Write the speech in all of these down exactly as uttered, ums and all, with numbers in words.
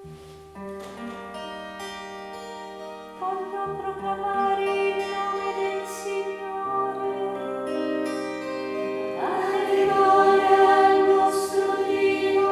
Voglio proclamare il nome del Signore, dare gloria al nostro Dio.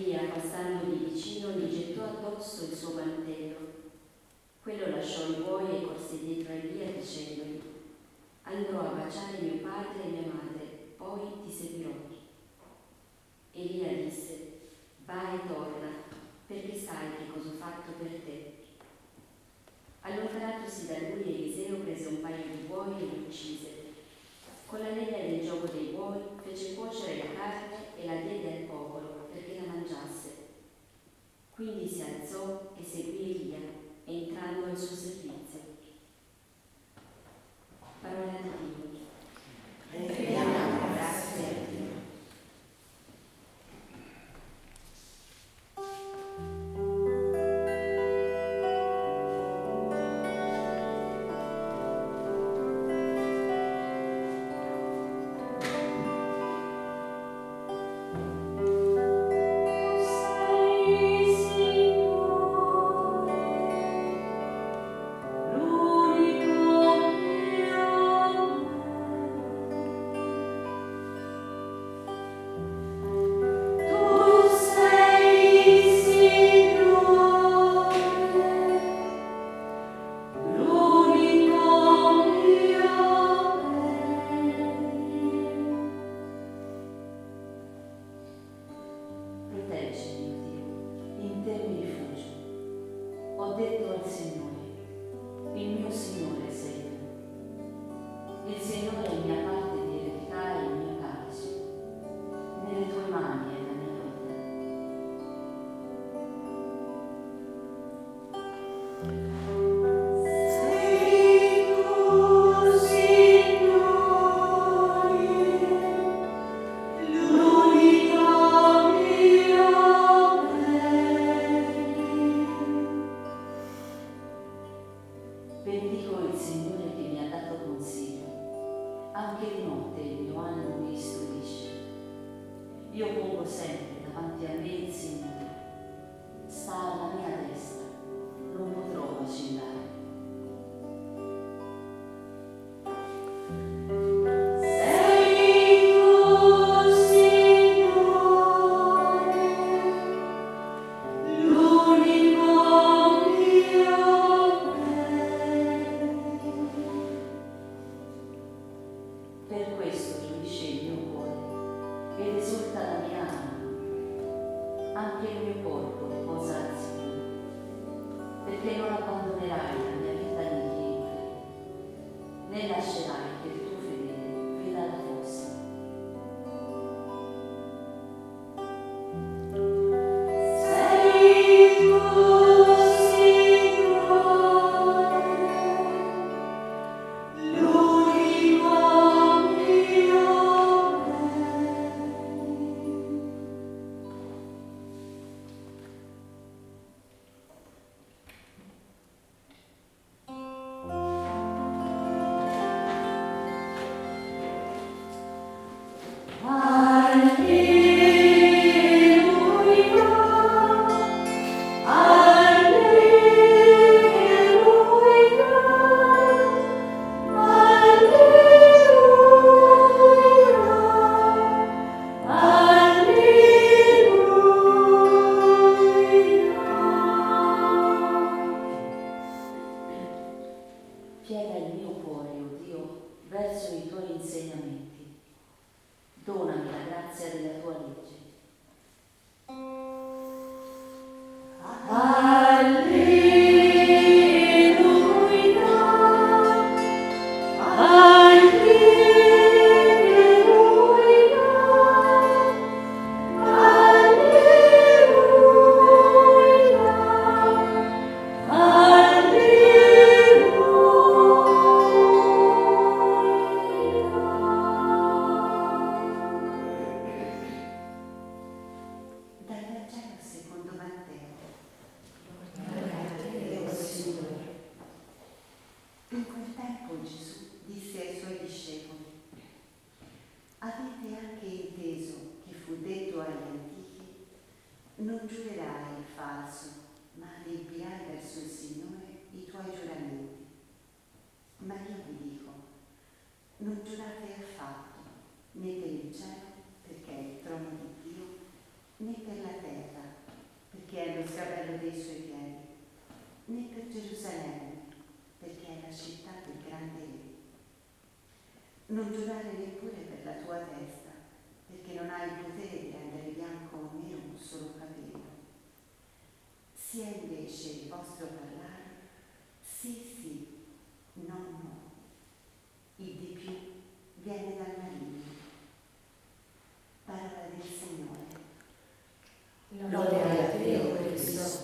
Elia, passandogli vicino, gli gettò addosso il suo mantello. Quello lasciò i buoi e corse dietro a Elia dicendogli: andrò a baciare mio padre e mia madre, poi ti seguirò. Elia disse: vai e torna, perché sai che cosa ho fatto per te. Allontanatosi da lui, Eliseo prese un paio di buoi e li uccise. Con la legna del gioco dei buoi fece cuocere la carne e la diede al popolo perché la mangiasse. Quindi si alzò e seguì Elia, entrando al suo servizio. Parola di Dio. Rendiamo grazie a Dio. né per il cielo, perché è il trono di Dio, né per la terra, lo scabello dei suoi piedi, né per Gerusalemme, perché è la città del grande Re. Non giurare neppure per la tua testa, perché non hai il potere di rendere bianco o nero un solo capello. Sia invece il vostro parlare sì sì, no no. Il di più viene dal maligno. Parola del Signore. Lode a te, o Cristo.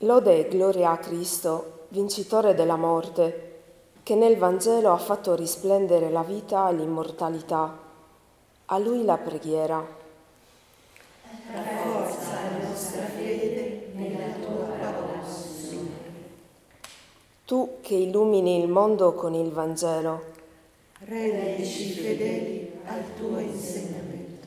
Lode e gloria a Cristo, vincitore della morte, che nel Vangelo ha fatto risplendere la vita e l'immortalità. A Lui la preghiera. Rafforza la nostra fede nella tua parola, Signore. Tu che illumini il mondo con il Vangelo, Rendici fedeli al tuo insegnamento.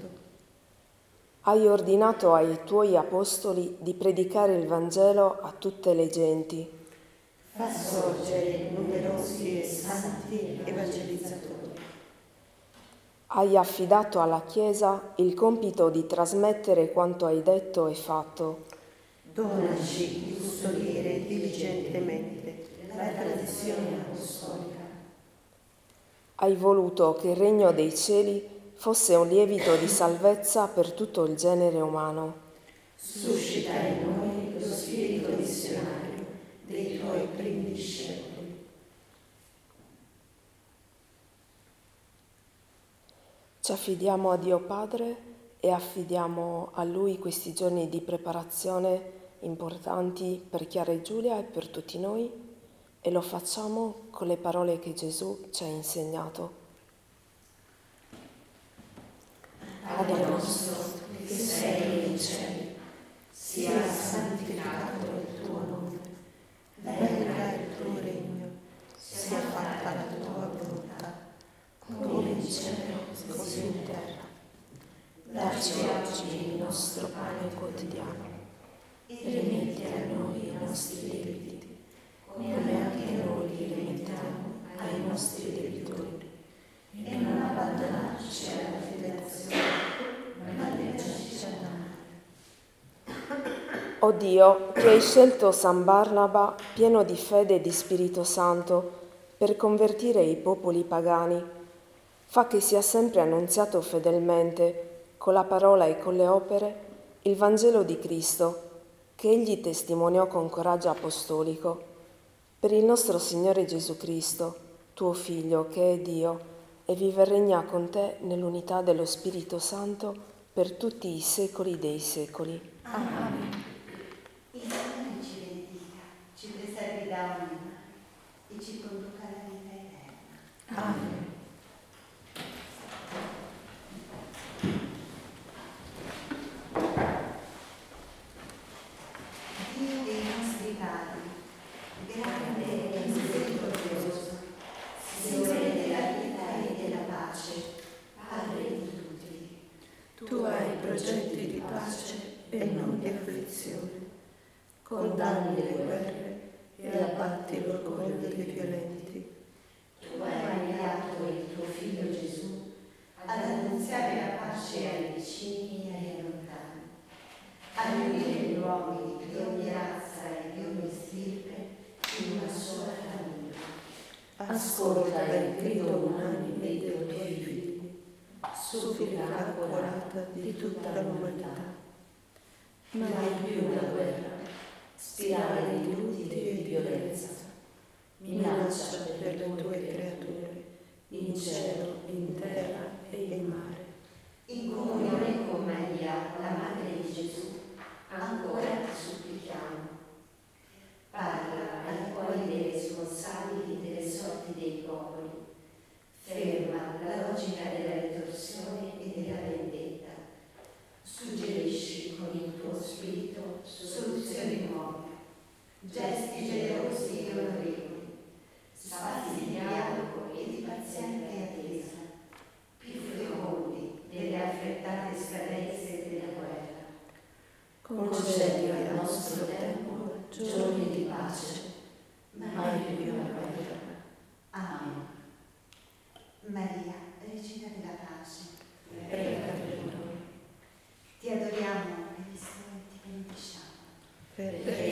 hai ordinato ai tuoi apostoli di predicare il Vangelo a tutte le genti. Fa sorgere numerosi e santi evangelizzatori. Hai affidato alla Chiesa il compito di trasmettere quanto hai detto e fatto. Donaci di custodire diligentemente la tradizione apostolica. Hai voluto che il regno dei cieli fosse un lievito di salvezza per tutto il genere umano. Suscita in noi lo spirito missionario dei tuoi primi discepoli. Ci affidiamo a Dio Padre e affidiamo a Lui questi giorni di preparazione importanti per Chiara e Giulia e per tutti noi, e lo facciamo con le parole che Gesù ci ha insegnato. Padre nostro che sei nei cieli, sia santificato il tuo nome. Venga il tuo regno, sia fatta la tua volontà, come in cielo così in terra. Dacci oggi il nostro pane quotidiano e rimetti a noi i nostri debiti, come anche noi li rimettiamo ai nostri debitori. E non abbandonarci alla tentazione, ma liberaci dal male. O Dio, che hai scelto San Barnaba pieno di fede e di Spirito Santo per convertire i popoli pagani, fa che sia sempre annunziato fedelmente, con la parola e con le opere, il Vangelo di Cristo, che Egli testimoniò con coraggio apostolico. Per il nostro Signore Gesù Cristo, tuo Figlio, che è Dio, e vive e regna con te nell'unità dello Spirito Santo per tutti i secoli dei secoli. Amen. Il Signore ci benedica, ci preservi da ogni male e ci conduca alla vita eterna. Amen. Dio dei nostri padri, grande e misericordioso, Signore della vita e della pace, Padre di tutti. Tu hai progetti di pace e non di afflizione. Condanni le guerre e abbatti l'orgoglio dei violenti. Tu hai inviato il tuo Figlio Gesù ad annunziare la pace ai vicini e ai lontani, a riunire gli uomini di ogni razza e di ogni stirpe in una sola famiglia. Ascolta il grido unanime dei tuoi figli, supplica accorata di tutta l'umanità. Mai più una guerra, spirale di lutti e violenza, minaccia per le tue creature, in cielo, in terra e in mare. In comunione con Maria, la Madre di Gesù, ancora ti supplichiamo. Parla ai cuori dei responsabili delle sorti dei popoli. Ferma la logica della ritorsione e della vendetta. Suggerisci con il tuo spirito soluzioni nuove, gesti generosi e onorevoli, spazi di dialogo e di paziente attesa, più fecondi delle affrettate scadenze della guerra. Concedi al nostro tempo giorni di pace, mai più una guerra. Amen. Maria, Regina della Pace, Prega per noi. ti adoriamo, Cristo, e ti benediciamo. Perché